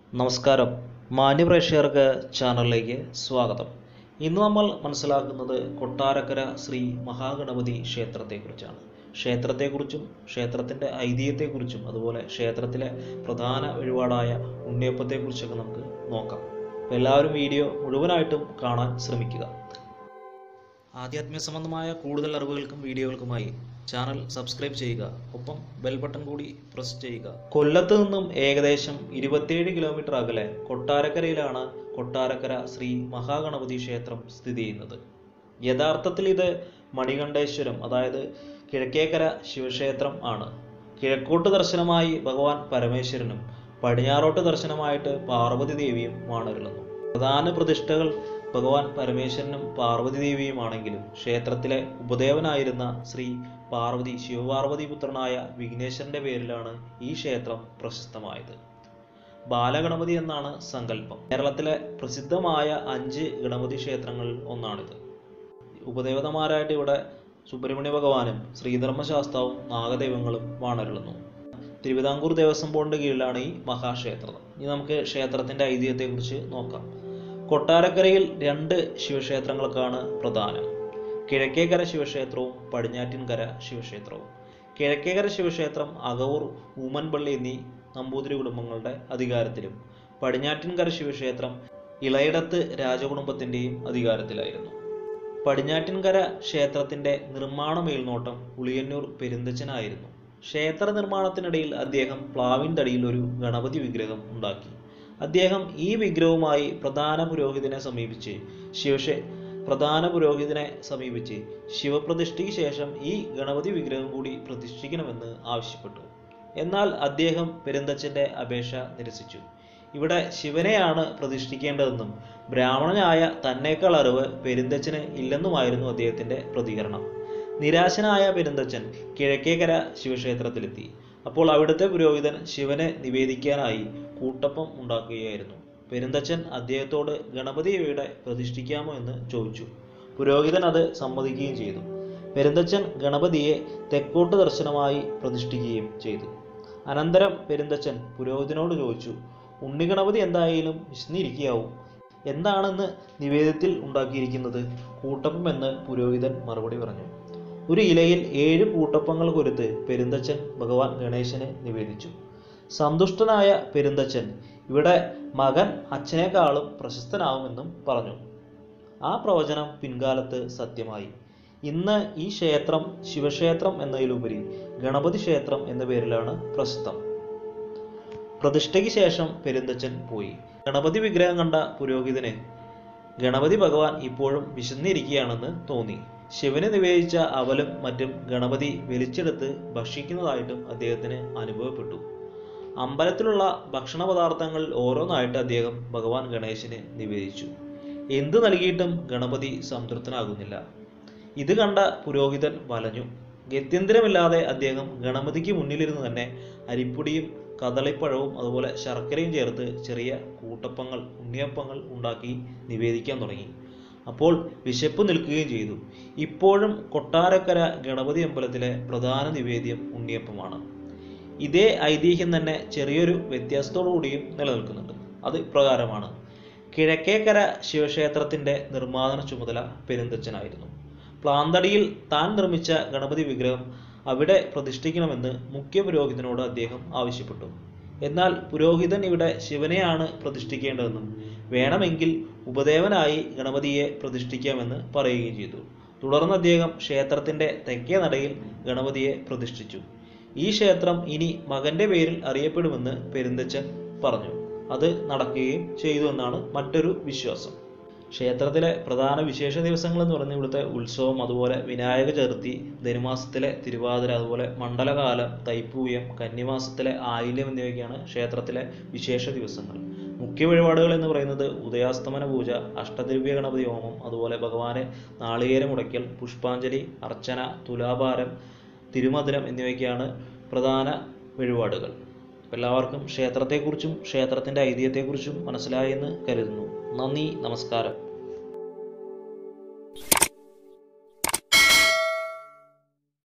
നമസ്കാരം, മാന്യപ്രേക്ഷകർക്ക് ചാനലിലേക്ക് സ്വാഗതം. ഇന്ന് നമ്മൾ മനസ്സിലാക്കുന്നത് കൊട്ടാരക്കര ശ്രീ മഹാഗണപതി ക്ഷേത്രത്തെക്കുറിച്ചാണ്. ക്ഷേത്രത്തെക്കുറിച്ചും ക്ഷേത്രത്തിൻ്റെ ഐതിഹ്യത്തെക്കുറിച്ചും അതുപോലെ ക്ഷേത്രത്തിലെ പ്രധാന വഴിപാടായ ഉണ്ണിയപ്പത്തെക്കുറിച്ചൊക്കെ നമുക്ക് നോക്കാം. എല്ലാവരും വീഡിയോ മുഴുവനായിട്ടും കാണാൻ ശ്രമിക്കുക. ആധ്യാത്മിക സംബന്ധമായ കൂടുതൽ അറിവുകൾക്കും വീഡിയോകൾക്കുമായി ചാനൽ സബ്സ്ക്രൈബ് ചെയ്യുക, ഒപ്പം ബെൽ ബട്ടൺ കൂടി പ്രസ് ചെയ്യുക. കൊല്ലത്ത് നിന്നും ഏകദേശം 27 കിലോമീറ്റർ അകലെ കൊട്ടാരക്കരയിലാണ് കൊട്ടാരക്കര ശ്രീ മഹാഗണപതി ക്ഷേത്രം സ്ഥിതി ചെയ്യുന്നത്. യഥാർത്ഥത്തിൽ ഇത് മണികണ്ഠേശ്വരം, അതായത് കിഴക്കേക്കര ശിവക്ഷേത്രം ആണ്. കിഴക്കോട്ട് ദർശനമായി ഭഗവാൻ പരമേശ്വരനും പടിഞ്ഞാറോട്ട് ദർശനമായിട്ട് പാർവതി ദേവിയും വാണരുളുന്നു. പ്രധാന പ്രതിഷ്ഠകൾ ഭഗവാൻ പരമേശ്വരനും പാർവതി ദേവിയുമാണെങ്കിലും ക്ഷേത്രത്തിലെ ഉപദേവനായിരുന്ന ശ്രീ പാർവതി ശിവപാർവതി പുത്രനായ വിഘ്നേശ്വരന്റെ പേരിലാണ് ഈ ക്ഷേത്രം പ്രശസ്തമായത്. ബാലഗണപതി എന്നാണ് സങ്കല്പം. കേരളത്തിലെ പ്രസിദ്ധമായ 5 ഗണപതി ക്ഷേത്രങ്ങളിൽ ഒന്നാണിത്. ഉപദേവതമാരായിട്ട് ഇവിടെ സുബ്രഹ്മണ്യ ഭഗവാനും ശ്രീധർമ്മശാസ്താവും നാഗദൈവങ്ങളും വാണരുളുന്നു. തിരുവിതാംകൂർ ദേവസ്വം ബോർഡിന്റെ കീഴിലാണ് ഈ മഹാക്ഷേത്രം. ഇനി നമുക്ക് ക്ഷേത്രത്തിന്റെ ഐതിഹ്യത്തെക്കുറിച്ച് നോക്കാം. കൊട്ടാരക്കരയിൽ 2 ശിവക്ഷേത്രങ്ങൾക്കാണ് പ്രധാനം: കിഴക്കേക്കര ശിവക്ഷേത്രവും പടിഞ്ഞാറ്റിൻകര ശിവക്ഷേത്രവും. കിഴക്കേക്കര ശിവക്ഷേത്രം അകവൂർ ഊമൻപള്ളി എന്നീ നമ്പൂതിരി കുടുംബങ്ങളുടെ അധികാരത്തിലും പടിഞ്ഞാറ്റിൻകര ശിവക്ഷേത്രം ഇളയിടത്ത് രാജകുടുംബത്തിൻ്റെയും അധികാരത്തിലായിരുന്നു. പടിഞ്ഞാറ്റിൻകര ക്ഷേത്രത്തിന്റെ നിർമ്മാണ മേൽനോട്ടം ഉളിയന്നൂർ പെരുന്തച്ചനായിരുന്നു. ക്ഷേത്ര നിർമ്മാണത്തിനിടയിൽ അദ്ദേഹം പ്ലാവിൻ തടിയിൽ ഒരു ഗണപതി വിഗ്രഹം ഉണ്ടാക്കി. അദ്ദേഹം ഈ വിഗ്രഹവുമായി പ്രധാന പുരോഹിതനെ സമീപിച്ച് ശിവപ്രതിഷ്ഠയ്ക്ക് ശേഷം ഈ ഗണപതി വിഗ്രഹം കൂടി പ്രതിഷ്ഠിക്കണമെന്ന് ആവശ്യപ്പെട്ടു. എന്നാൽ അദ്ദേഹം പെരുന്തച്ചന്റെ അപേക്ഷ നിരസിച്ചു. ഇവിടെ ശിവനെയാണ് പ്രതിഷ്ഠിക്കേണ്ടതെന്നും ബ്രാഹ്മണനായ തന്നേക്കാൾ അറിവ് പെരുന്തച്ചന് ഇല്ലെന്നുമായിരുന്നു അദ്ദേഹത്തിന്റെ പ്രതികരണം. നിരാശനായ പെരുന്തച്ചൻ കിഴക്കേക്കര ശിവക്ഷേത്രത്തിലെത്തി. അപ്പോൾ അവിടുത്തെ പുരോഹിതൻ ശിവനെ നിവേദിക്കാനായി കൂട്ടപ്പം ഉണ്ടാക്കുകയായിരുന്നു. പെരുന്തച്ചൻ അദ്ദേഹത്തോട് ഗണപതി ദേവിയുടെ പ്രതിഷ്ഠിക്കാമോ എന്ന് ചോദിച്ചു. പുരോഹിതൻ അത് സമ്മതിക്കുകയും ചെയ്തു. പെരുന്തച്ചൻ ഗണപതിയെ തെക്കോട്ട് ദർശനമായി പ്രതിഷ്ഠിക്കുകയും ചെയ്തു. അനന്തരം പെരുന്തച്ചൻ പുരോഹിതനോട് ചോദിച്ചു, ഉണ്ണിഗണപതി എന്തായാലും വിശന്നിരിക്കാവും, എന്താണെന്ന് നിവേദ്യത്തിൽ ഉണ്ടാക്കിയിരിക്കുന്നത്? കൂട്ടപ്പം എന്ന് പുരോഹിതൻ മറുപടി പറഞ്ഞു. ഒരു ഇലയിൽ 7 കൂട്ടപ്പങ്ങൾ കൊരുത്ത് പെരുന്തച്ചൻ ഭഗവാൻ ഗണേശന് നിവേദിച്ചു. സന്തുഷ്ടനായ പെരുന്തച്ചൻ ഇവിടെ മകൻ അച്ഛനേക്കാളും പ്രശസ്തനാവുമെന്നും പറഞ്ഞു. ആ പ്രവചനം പിൻകാലത്ത് സത്യമായി. ഇന്ന് ഈ ക്ഷേത്രം ശിവക്ഷേത്രം എന്നതിലുപരി ഗണപതി ക്ഷേത്രം എന്ന പേരിലാണ് പ്രസിദ്ധം. പ്രതിഷ്ഠയ്ക്ക് ശേഷം പെരുന്തച്ചൻ പോയി. ഗണപതി വിഗ്രഹം കണ്ട പുരോഹിതന് ഗണപതി ഭഗവാൻ ഇപ്പോഴും വിശന്നിരിക്കുകയാണെന്ന് തോന്നി. ശിവന് നിവേദിച്ച അവലും മറ്റും ഗണപതി വലിച്ചെടുത്ത് ഭക്ഷിക്കുന്നതായിട്ടും അദ്ദേഹത്തിന് അനുഭവപ്പെട്ടു. അമ്പലത്തിലുള്ള ഭക്ഷണ പദാർത്ഥങ്ങളിൽ ഓരോന്നായിട്ട് അദ്ദേഹം ഭഗവാൻ ഗണേശന് നിവേദിച്ചു. എന്തു നൽകിയിട്ടും ഗണപതി സംതൃപ്തനാകുന്നില്ല. ഇത് കണ്ട പുരോഹിതൻ വലഞ്ഞു. ഗത്യന്തരമില്ലാതെ അദ്ദേഹം ഗണപതിക്ക് മുന്നിലിരുന്ന് തന്നെ അരിപ്പൊടിയും കദളിപ്പഴവും അതുപോലെ ശർക്കരയും ചേർത്ത് ചെറിയ കൂട്ടപ്പങ്ങൾ, ഉണ്ണിയപ്പങ്ങൾ ഉണ്ടാക്കി നിവേദിക്കാൻ തുടങ്ങി. അപ്പോൾ വിശപ്പ് നിൽക്കുകയും ചെയ്തു. ഇപ്പോഴും കൊട്ടാരക്കര ഗണപതി അമ്പലത്തിലെ പ്രധാന നിവേദ്യം ഉണ്ണിയപ്പമാണ്. ഇതേ ഐതിഹ്യം തന്നെ ചെറിയൊരു വ്യത്യാസത്തോടു കൂടിയും നിലനിൽക്കുന്നുണ്ട്. അത് ഇപ്രകാരമാണ്: കിഴക്കേക്കര ശിവക്ഷേത്രത്തിന്റെ നിർമ്മാണ ചുമതല പെരുന്തച്ചനായിരുന്നു. പ്ലാന്തടിയിൽ താൻ നിർമ്മിച്ച ഗണപതി വിഗ്രഹം അവിടെ പ്രതിഷ്ഠിക്കണമെന്ന് മുഖ്യ പുരോഹിതനോട് അദ്ദേഹം ആവശ്യപ്പെട്ടു. എന്നാൽ പുരോഹിതൻ ഇവിടെ ശിവനെയാണ് പ്രതിഷ്ഠിക്കേണ്ടതെന്നും വേണമെങ്കിൽ ഉപദേവനായി ഗണപതിയെ പ്രതിഷ്ഠിക്കാമെന്ന് പറയുകയും ചെയ്തു. തുടർന്ന് അദ്ദേഹം ക്ഷേത്രത്തിന്റെ തെക്കേ നടയിൽ ഗണപതിയെ പ്രതിഷ്ഠിച്ചു. ഈ ക്ഷേത്രം ഇനി മകന്റെ പേരിൽ അറിയപ്പെടുമെന്ന് പെരുന്തച്ചൻ പറഞ്ഞു. അത് നടക്കുകയും ചെയ്തു എന്നാണ് മറ്റൊരു വിശ്വാസം. ക്ഷേത്രത്തിലെ പ്രധാന വിശേഷ ദിവസങ്ങൾ എന്ന് പറയുന്നത് ഇവിടുത്തെ ഉത്സവം, അതുപോലെ വിനായക ചതുർത്ഥി, ധനുമാസത്തിലെ തിരുവാതിര, അതുപോലെ മണ്ഡലകാലം, തൈപ്പൂയം, കന്നിമാസത്തിലെ ആയില്യം എന്നിവയൊക്കെയാണ് ക്ഷേത്രത്തിലെ വിശേഷ ദിവസങ്ങൾ. മുഖ്യ വഴിപാടുകൾ എന്ന് പറയുന്നത് ഉദയാസ്തമന പൂജ, അഷ്ടദ്രവ്യ ഗണപതി ഹോമം, അതുപോലെ ഭഗവാനെ നാളികേരം ഉടയ്ക്കൽ, പുഷ്പാഞ്ജലി, അർച്ചന, തുലാഭാരം, തിരുമധുരം എന്നിവയൊക്കെയാണ് പ്രധാന വഴിപാടുകൾ. എല്ലാവർക്കും ക്ഷേത്രത്തെക്കുറിച്ചും ക്ഷേത്രത്തിൻ്റെ ഐതിഹ്യത്തെക്കുറിച്ചും മനസ്സിലായെന്ന് കരുതുന്നു. നന്ദി, നമസ്കാരം.